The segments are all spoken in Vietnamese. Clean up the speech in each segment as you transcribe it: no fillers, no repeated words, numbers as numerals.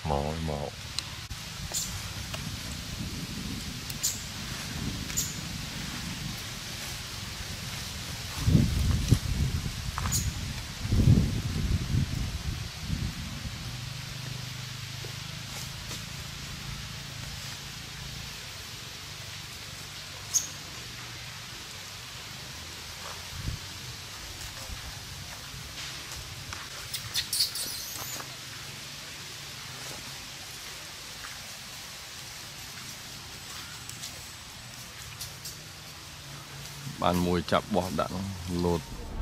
màu bàn mùi chập bỏ đạn lột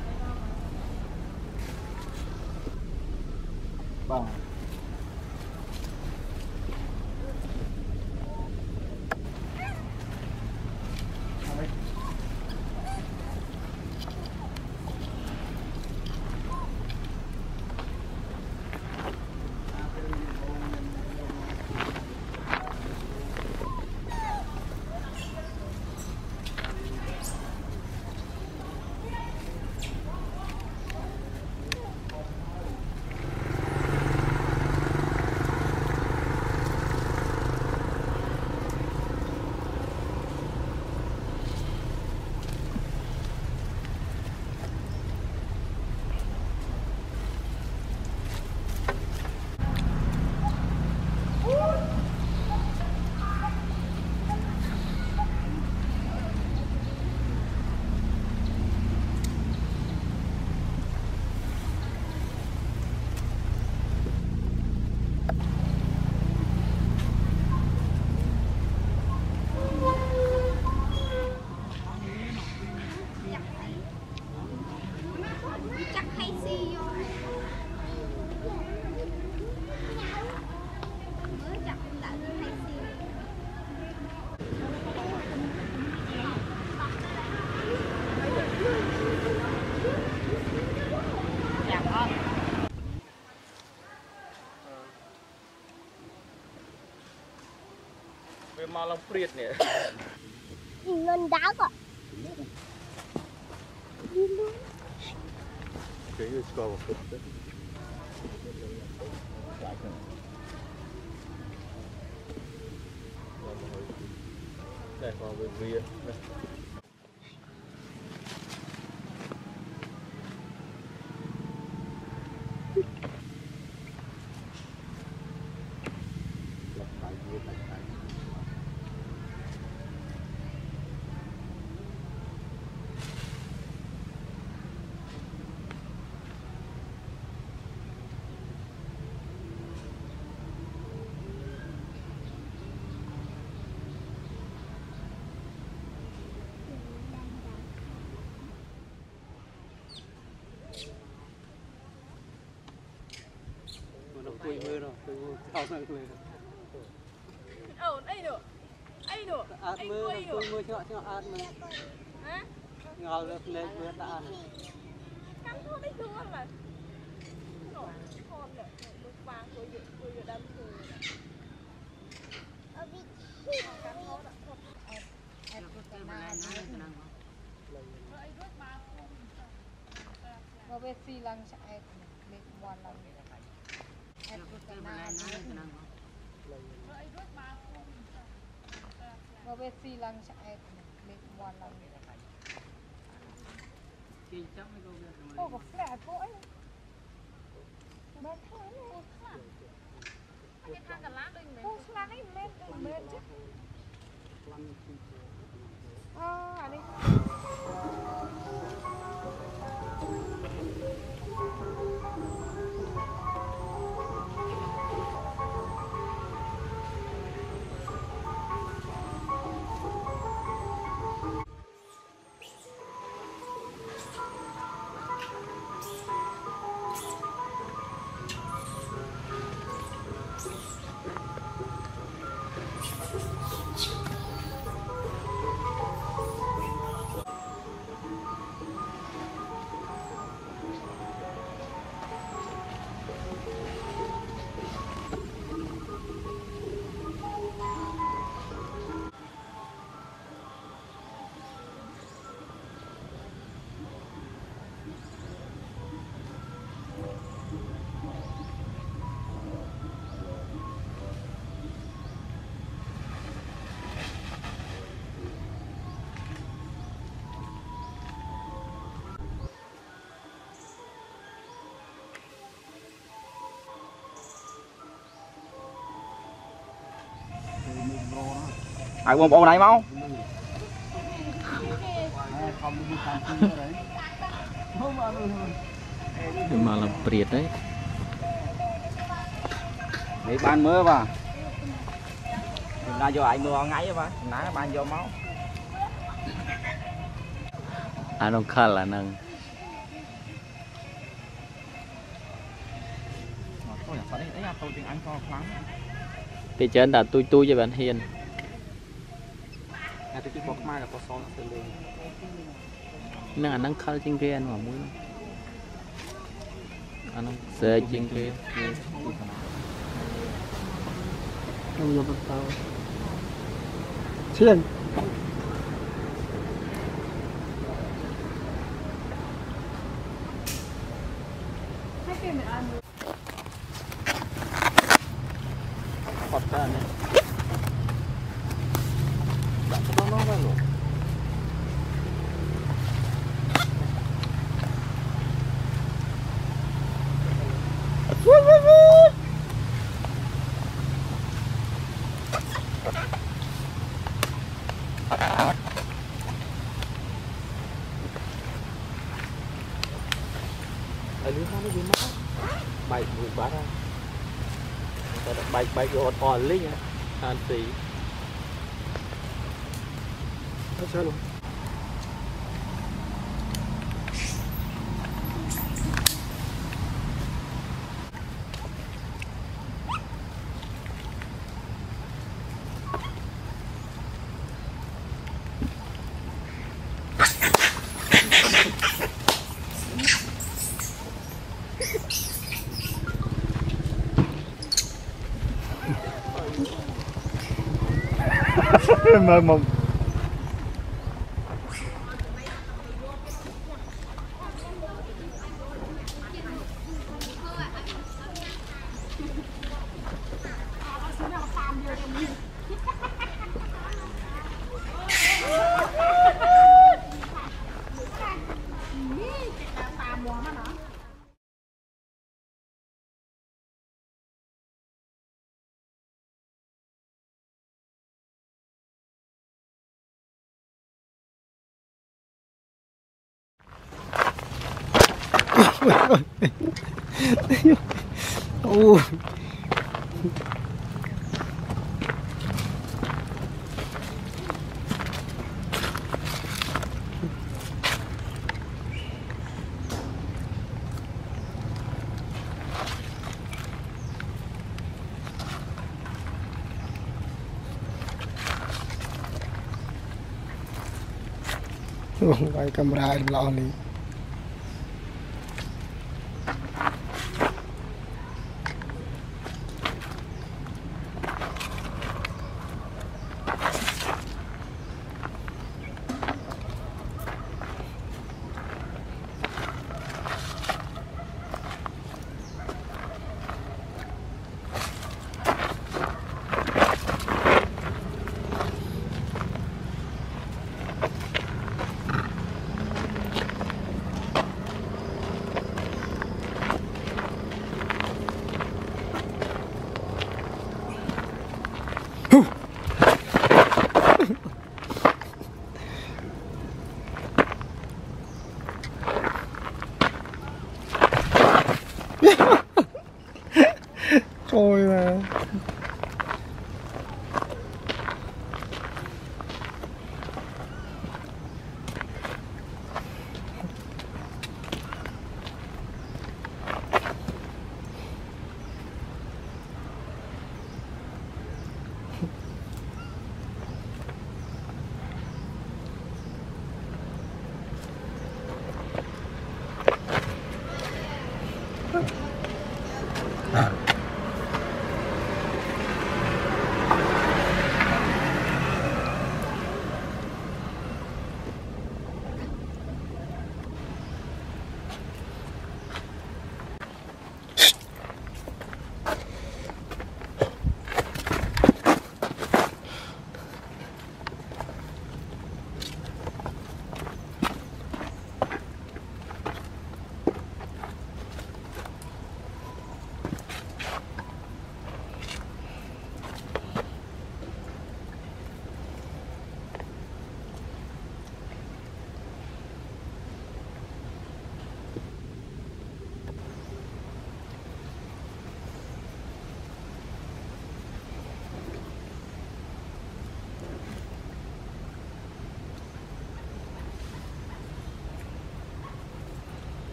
mà lòng priệt nè ngân đá ạ cái gì có đây có về việt quỳ mưa rồi, thao sang quỳ. Đây được, Át mưa, quỳ mưa cho át mưa. hả? Ngào được lên mưa đã ăn. Cắn thôi đấy luôn mà. Rồi, con này, nước vàng tôi vừa đâm rồi. Cắn thôi đó. Mà về xì lăng chạy để hoàn lăng mà về xì lăng chạy để hoàn lăng ô có phẻ cỗi mệt thôi Cái thang cả lá đinh này. ô lá ấy mệt chứ đi ai bom bom này mau mà làm priệt đấy để ban mưa vào ra vô ai mưa ngay mà nãy ban vô máu anh không khá là năng thì trên là tôi cho bạn hiền cái bọc mai là có son ở trên năng anh năng khá trên kia anh mà muốn anh năng xe trên kia không vô bắt tao chiên Phật ra này đặt nó ra luôn ở dưới nó dưới máu bay buồn bá ra bay vô on lý nha anh xì nó chơi luôn mơ mộng ôi quay camera em lo đi Thôi mà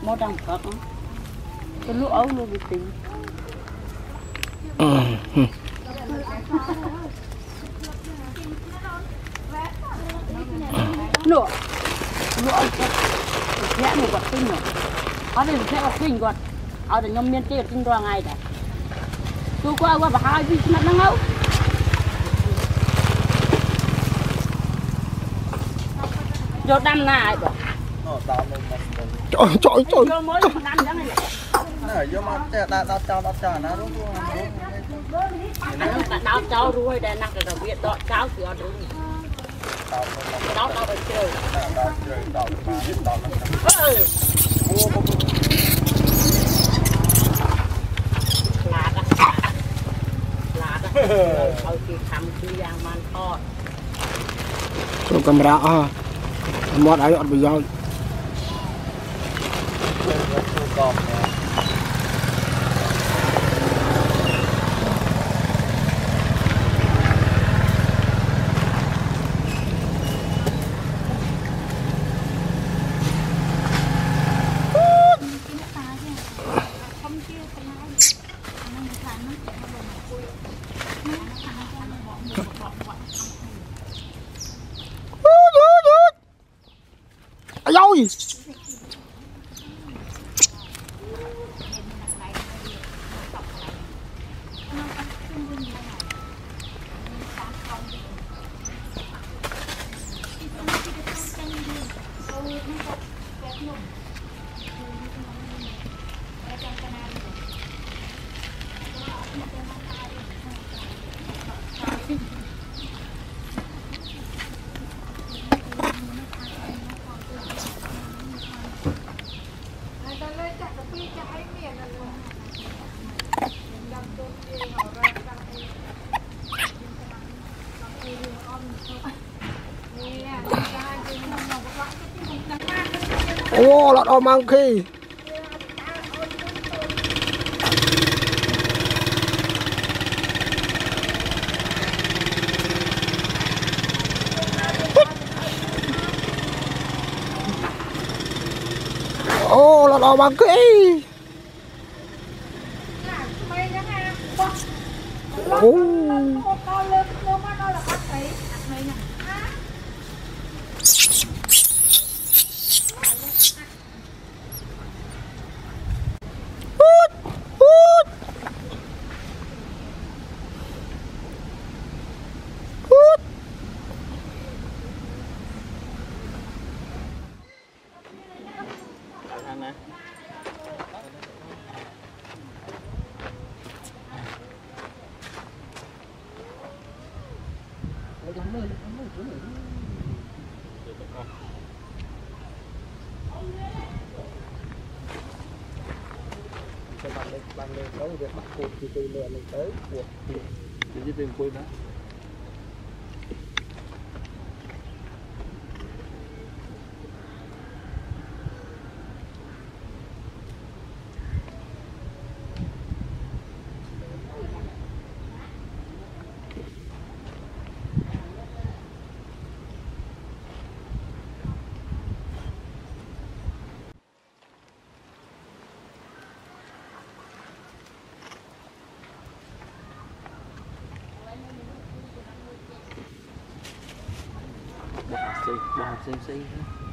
một đằng phật cái lũ ấu luôn bị tính lụa nhẹ một quạt tinh rồi ở đây sẽ có kinh còn ở đây nhom miên chơi tinh đoan ngày đấy tôi qua bà hai đi mặt năng đâu vô đâm này rồi trời vô mới đâm đó này này vô mà đào cho nó đúng đào cháu ruồi đây nặng cái việc đọ cháu thì ở đúng đào ở chơi lạtเอาที่ทำคือยางมันทอด Chụp camera một ai ọt bây giờ ôi ô lọt ao monkey ô lọt ao monkey ô bằng lên có việc bắt cột thì từ lửa lên tới cuộc thì chỉ tiền quên đó bỏ xem